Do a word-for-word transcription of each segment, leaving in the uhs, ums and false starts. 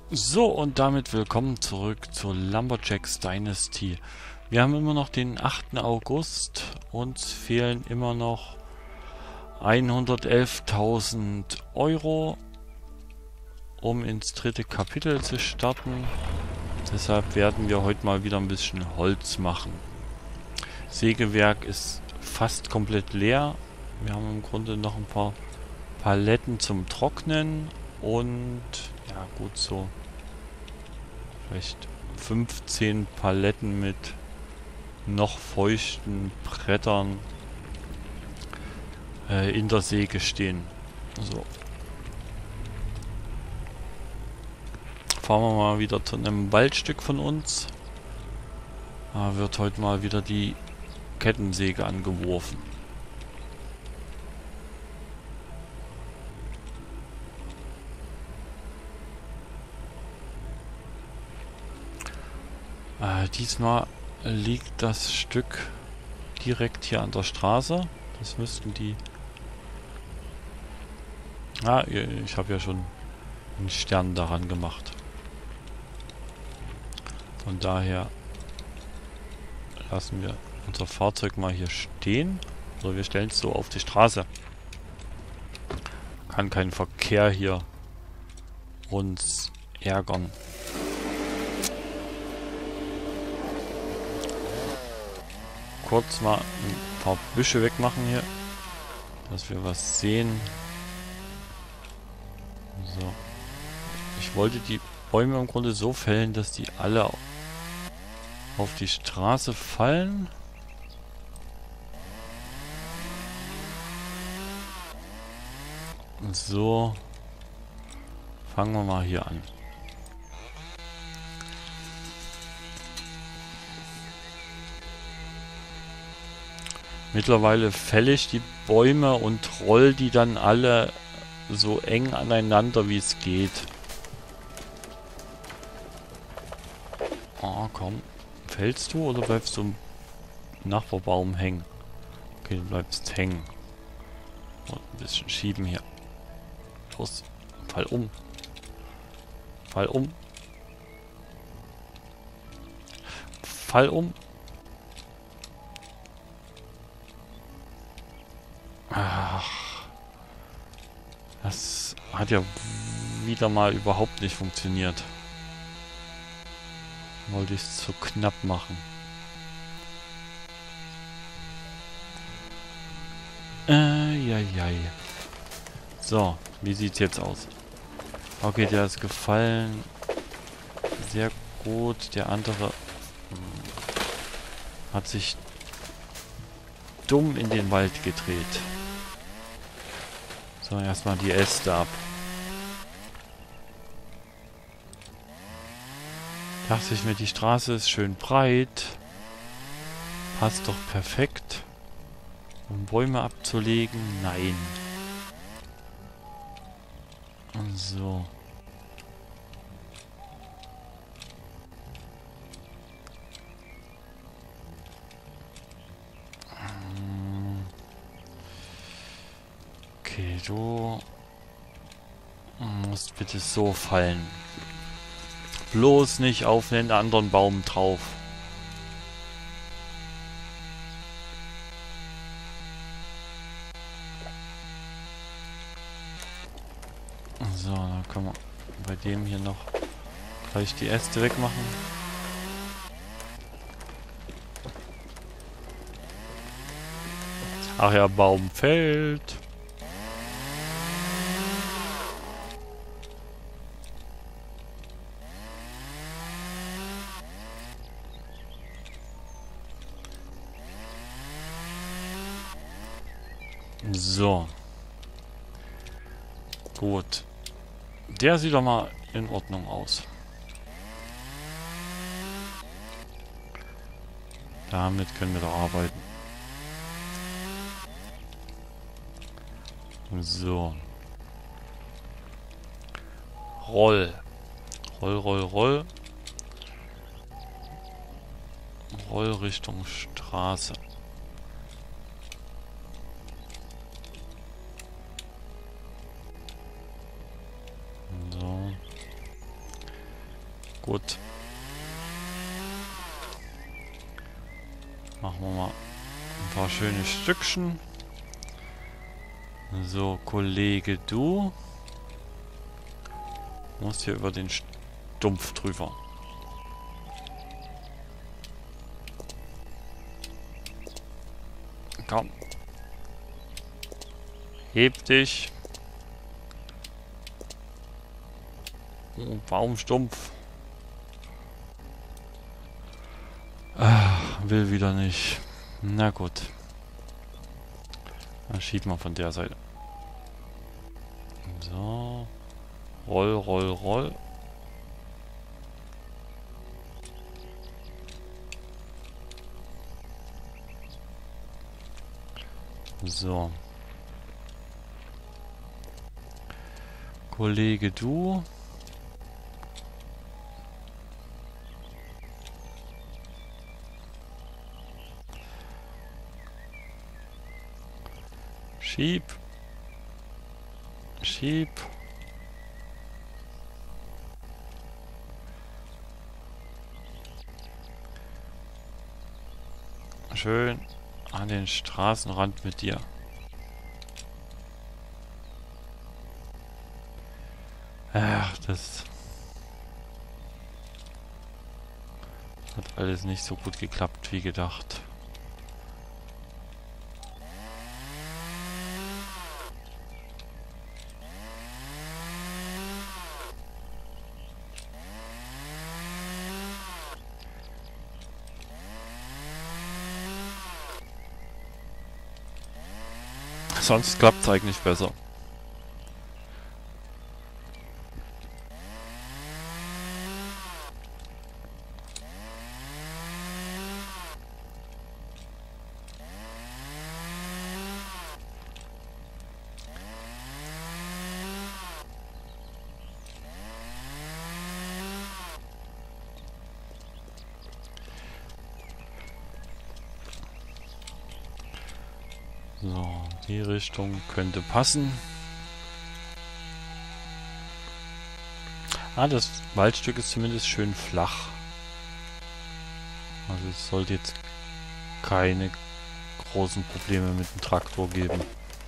So, und damit willkommen zurück zur Lumberjacks Dynasty. Wir haben immer noch den achten August. Uns fehlen immer noch hundertelftausend Euro, um ins dritte Kapitel zu starten. Deshalb werden wir heute mal wieder ein bisschen Holz machen. Sägewerk ist fast komplett leer. Wir haben im Grunde noch ein paar Paletten zum Trocknen und ja gut, so vielleicht fünfzehn Paletten mit noch feuchten Brettern äh, in der Säge stehen. So. Fahren wir mal wieder zu einem Waldstück von uns. Da wird heute mal wieder die Kettensäge angeworfen. Äh, diesmal liegt das Stück direkt hier an der Straße. Das müssten die... Ah, ich habe ja schon einen Stern daran gemacht. Von daher lassen wir unser Fahrzeug mal hier stehen. Oder wir stellen es so auf die Straße. Kann kein Verkehr hier uns ärgern. Kurz mal ein paar Büsche wegmachen hier, dass wir was sehen. So. Ich wollte die Bäume im Grunde so fällen, dass die alle auf die Straße fallen. So. Fangen wir mal hier an. Mittlerweile fälle ich die Bäume und roll die dann alle so eng aneinander, wie es geht. Ah, komm. Fällst du oder bleibst du im Nachbarbaum hängen? Okay, du bleibst hängen. Und ein bisschen schieben hier. Los. Fall um. Fall um. Fall um. Ach, das hat ja wieder mal überhaupt nicht funktioniert. Wollte ich es zu knapp machen. Äh, ja, ja. So, wie sieht's jetzt aus? Okay, der ist gefallen. Sehr gut. Der andere hm, hat sich dumm in den Wald gedreht. So, erstmal die Äste ab. Dachte ich mir, die Straße ist schön breit. Passt doch perfekt. Um Bäume abzulegen? Nein. Und so. Okay, du musst bitte so fallen. Bloß nicht auf einen anderen Baum drauf. So, dann können wir bei dem hier noch gleich die Äste wegmachen. Ach ja, Baum fällt. So. Gut. Der sieht doch mal in Ordnung aus. Damit können wir doch arbeiten. So. Roll. Roll, roll, roll. Roll Richtung Straße. So. gut. Machen wir mal ein paar schöne Stückchen. So, Kollege, du musst hier über den Stumpf drüber. Komm. Heb dich. Oh, Baumstumpf. Ah, will wieder nicht. Na gut. Dann schieben wir von der Seite. So. Roll, roll, roll. So. Kollege, du. Schieb. Schieb. Schön an den Straßenrand mit dir. Ach, das hat alles nicht so gut geklappt wie gedacht. Sonst klappt es eigentlich besser. So, die Richtung könnte passen. Ah, das Waldstück ist zumindest schön flach. Also es sollte jetzt keine großen Probleme mit dem Traktor geben.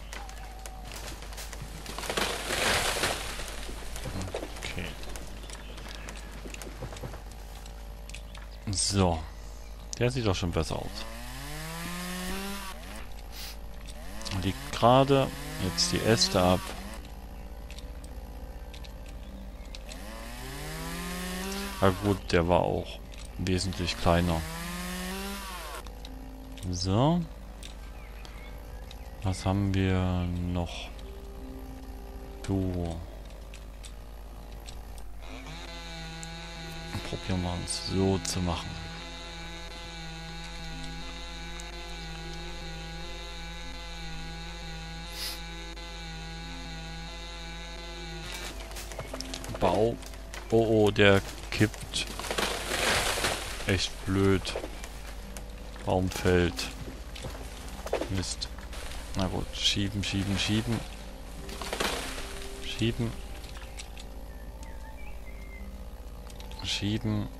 Okay. So. Der sieht doch schon besser aus. Liegt gerade. Jetzt die Äste ab. Na gut, der war auch wesentlich kleiner. So. Was haben wir noch? Du. Probieren wir es so zu machen. Bau. Oh oh, der kippt. Echt blöd. Baum fällt. Mist. Na gut, schieben, schieben, schieben. Schieben. Schieben.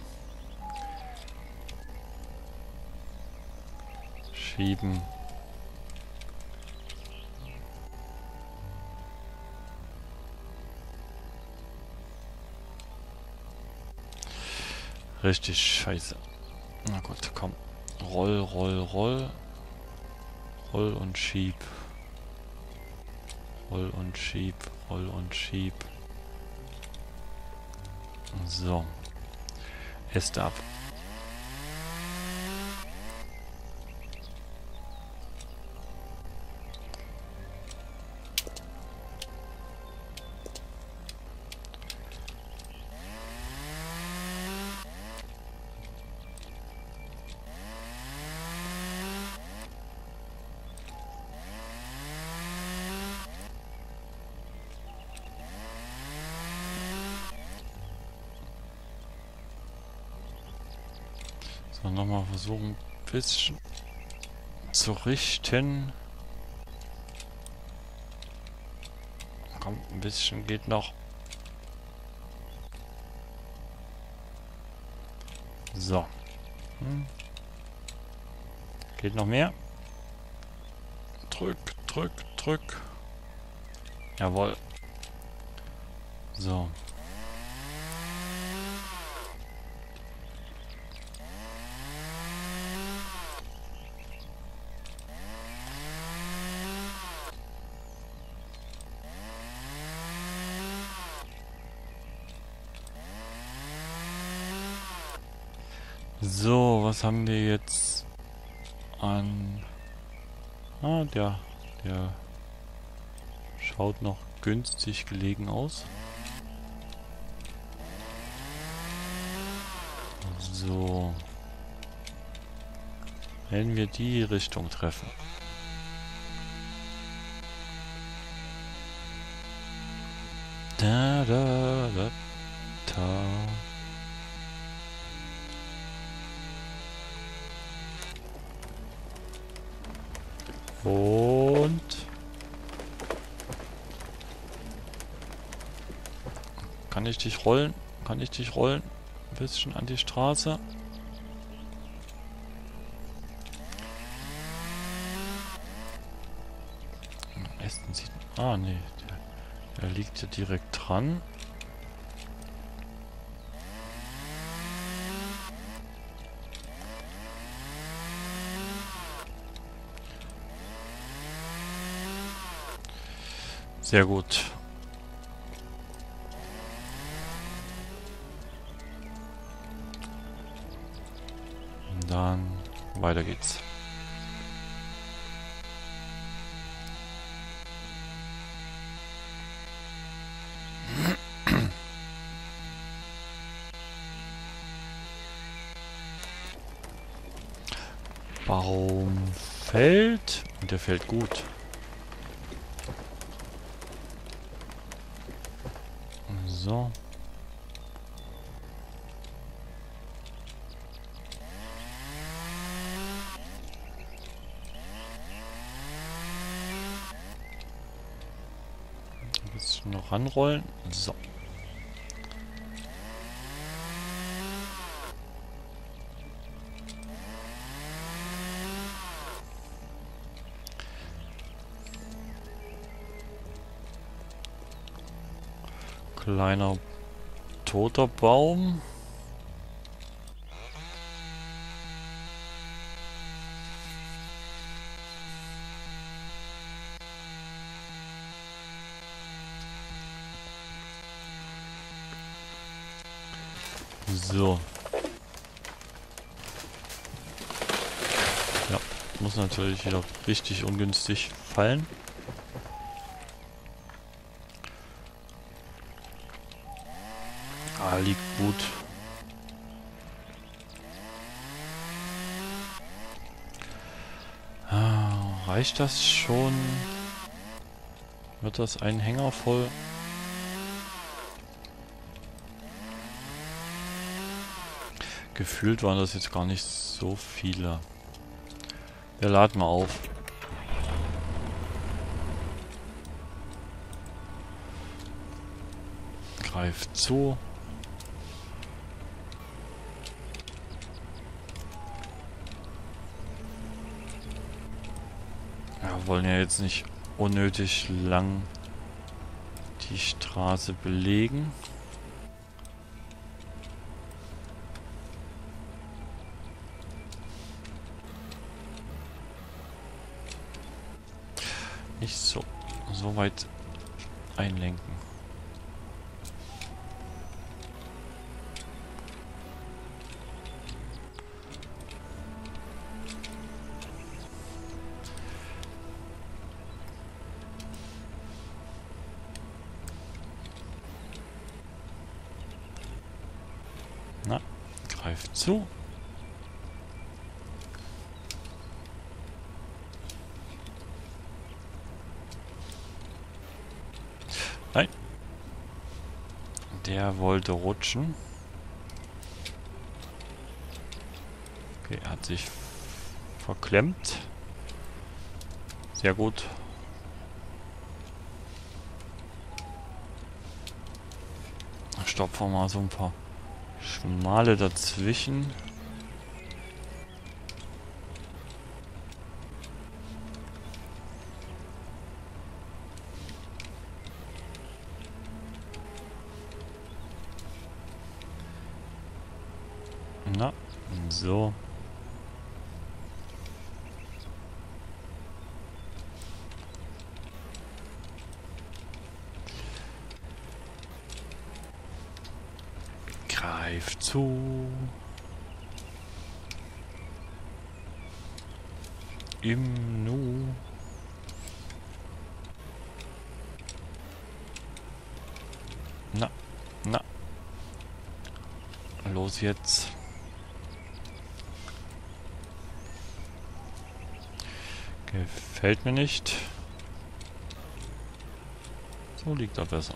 Schieben. Richtig scheiße. Na gut, komm. Roll, roll, roll. Roll und schieb. Roll und schieb. Roll und schieb. So. Äste ab. So, nochmal versuchen, ein bisschen zu richten. Komm, ein bisschen geht noch. So. Hm. Geht noch mehr? Drück, drück, drück. Jawohl. So. So, was haben wir jetzt an... Ah, der, der schaut noch günstig gelegen aus. So. Wenn wir die Richtung treffen. Da, da, da, da. Und kann ich dich rollen? Kann ich dich rollen? Ein bisschen an die Straße. Am Ästen sieht... Ah, nee. Der, der liegt ja direkt dran. Sehr gut. Dann weiter geht's. Baum fällt und der fällt gut. So. Ein bisschen noch ranrollen. So. Kleiner toter Baum. So. Ja, muss natürlich wieder richtig ungünstig fallen. Ah, liegt gut. Ah, reicht das schon? Wird das ein Hänger voll? Gefühlt waren das jetzt gar nicht so viele. Wir laden mal auf. Greift zu. Wir wollen ja jetzt nicht unnötig lang die Straße belegen. Nicht so, so weit einlenken. Na, greift zu. Nein. Der wollte rutschen. Okay, er hat sich verklemmt. Sehr gut. Stopfen wir mal so ein paar Schmale dazwischen. Na, so. Greif zu. Im Nu. Na, na. Los jetzt. Gefällt mir nicht. So liegt er besser.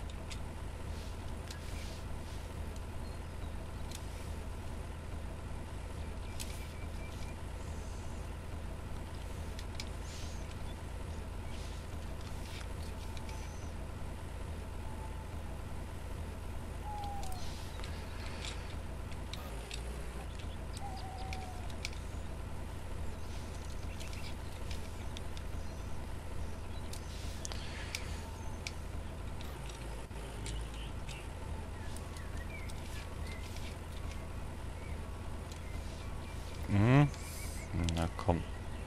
Mhm. Na komm.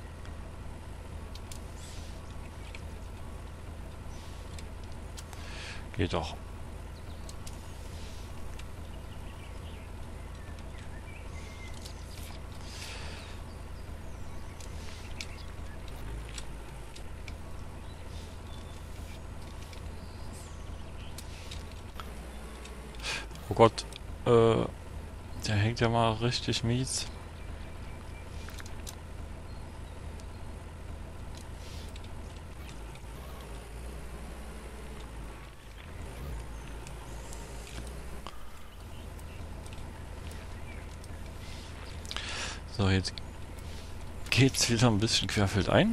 Geht doch. Oh Gott. Äh, der hängt ja mal richtig mies. So, jetzt geht's wieder ein bisschen querfeldein.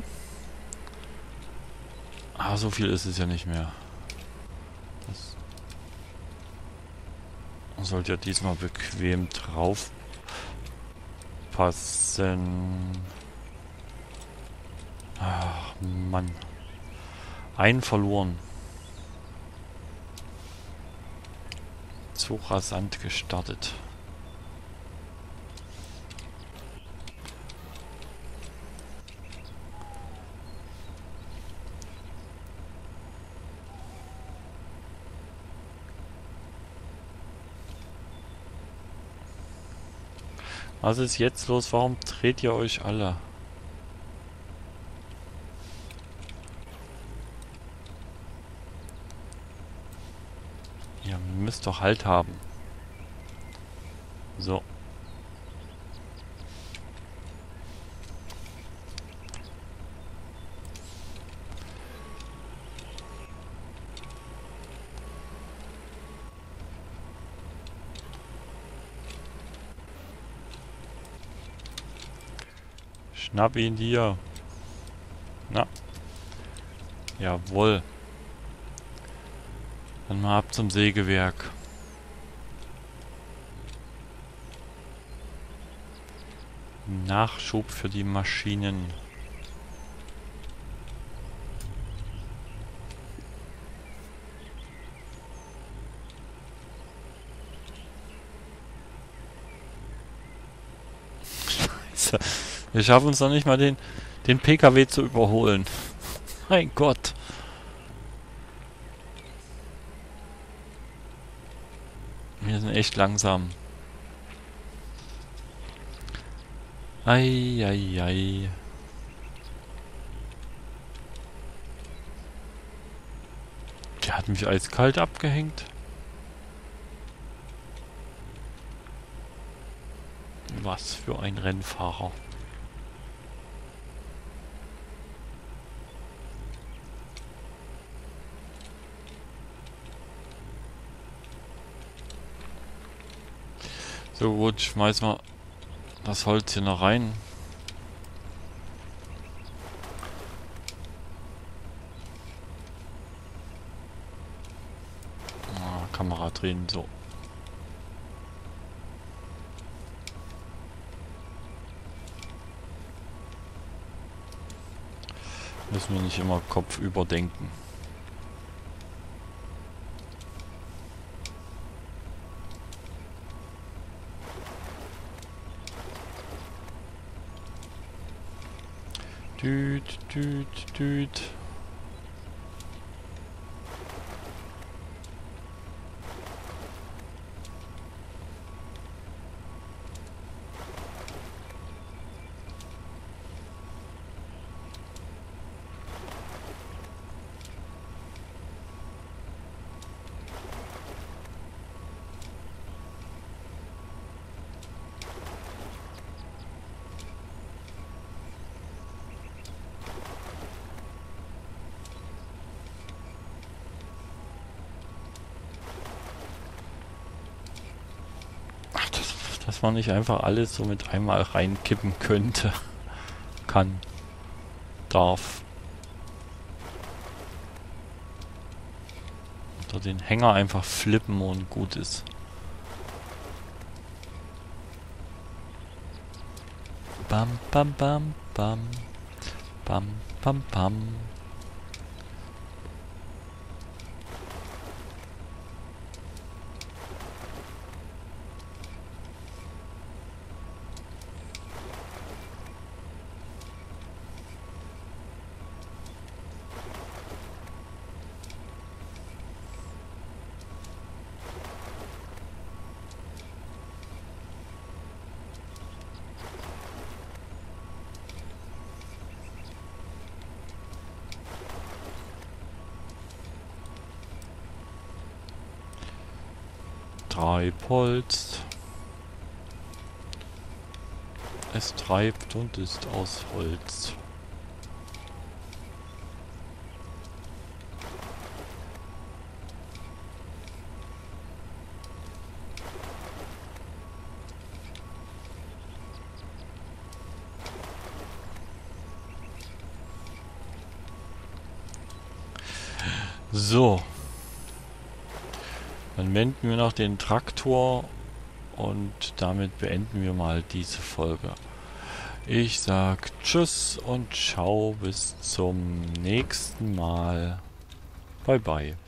Ah, so viel ist es ja nicht mehr. Das sollte ja diesmal bequem drauf passen. Ach, Mann. Einen verloren. Zu rasant gestartet. Was ist jetzt los? Warum dreht ihr euch alle? Ihr müsst doch Halt haben. So. Schnapp ihn dir. Na. Jawohl. Dann mal ab zum Sägewerk. Nachschub für die Maschinen. Scheiße. Wir schaffen uns noch nicht mal den, den P K W zu überholen. Mein Gott. Wir sind echt langsam. Ei, ei, ei. Der hat mich eiskalt abgehängt. Was für ein Rennfahrer. So gut, schmeiß mal das Holz hier noch rein. Ah, Kamera drehen, so. Müssen wir nicht immer Kopf überdenken. Düt, düt, düt. Dass man nicht einfach alles so mit einmal reinkippen könnte. Kann. Darf. Oder den Hänger einfach flippen und gut ist. Bam, bam, bam, bam. Bam, bam, bam. Treibholz. Es treibt und ist aus Holz. So. Dann wenden wir noch den Traktor und damit beenden wir mal diese Folge. Ich sag Tschüss und ciao, bis zum nächsten Mal. Bye bye.